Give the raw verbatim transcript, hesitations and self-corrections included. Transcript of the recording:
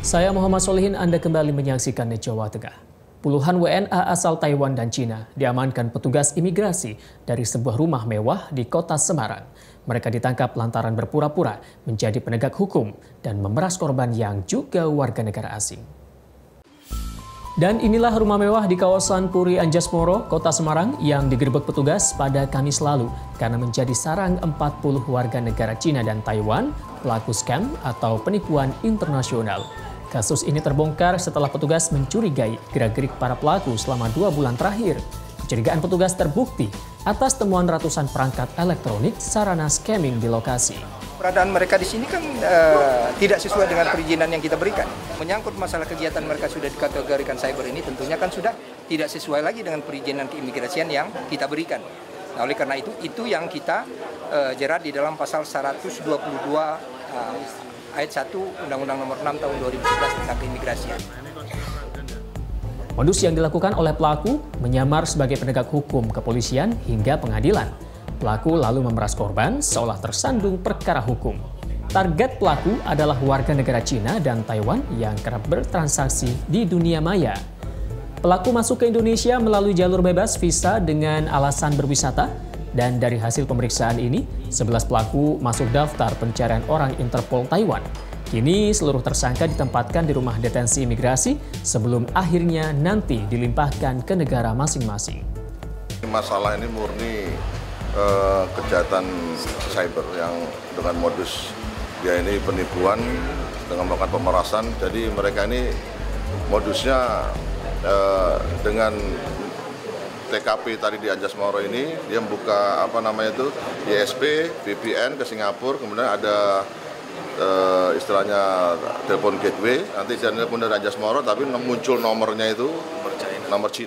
Saya Muhammad Solihin, Anda kembali menyaksikan di Jawa Tengah. Puluhan W N A asal Taiwan dan Cina diamankan petugas imigrasi dari sebuah rumah mewah di kota Semarang. Mereka ditangkap lantaran berpura-pura menjadi penegak hukum dan memeras korban yang juga warga negara asing. Dan inilah rumah mewah di kawasan Puri Anjasmoro, Kota Semarang yang digerebek petugas pada Kamis lalu karena menjadi sarang empat puluh warga negara Cina dan Taiwan pelaku scam atau penipuan internasional. Kasus ini terbongkar setelah petugas mencurigai gerak-gerik para pelaku selama dua bulan terakhir. Kecurigaan petugas terbukti atas temuan ratusan perangkat elektronik sarana scamming di lokasi. Keberadaan mereka di sini kan uh, tidak sesuai dengan perizinan yang kita berikan. Menyangkut masalah kegiatan mereka sudah dikategorikan cyber ini tentunya kan sudah tidak sesuai lagi dengan perizinan keimigrasian yang kita berikan. Nah, oleh karena itu, itu yang kita uh, jerat di dalam pasal seratus dua puluh dua uh, ayat satu Undang-Undang Nomor enam Tahun dua ribu sebelas tentang keimigrasian. Modus yang dilakukan oleh pelaku menyamar sebagai penegak hukum kepolisian hingga pengadilan. Pelaku lalu memeras korban seolah tersandung perkara hukum. Target pelaku adalah warga negara Cina dan Taiwan yang kerap bertransaksi di dunia maya. Pelaku masuk ke Indonesia melalui jalur bebas visa dengan alasan berwisata, dan dari hasil pemeriksaan ini, sebelas pelaku masuk daftar pencarian orang Interpol Taiwan. Kini seluruh tersangka ditempatkan di rumah detensi imigrasi sebelum akhirnya nanti dilimpahkan ke negara masing-masing. Masalah ini murni Uh, kejahatan cyber yang dengan modus dia ini penipuan dengan melakukan pemerasan. Jadi mereka ini modusnya uh, dengan T K P tadi di Anjasmoro ini dia membuka apa namanya itu I S P, V P N ke Singapura, kemudian ada uh, istilahnya telepon gateway, nanti telepon dari Anjasmoro tapi muncul nomornya itu nomor Cina.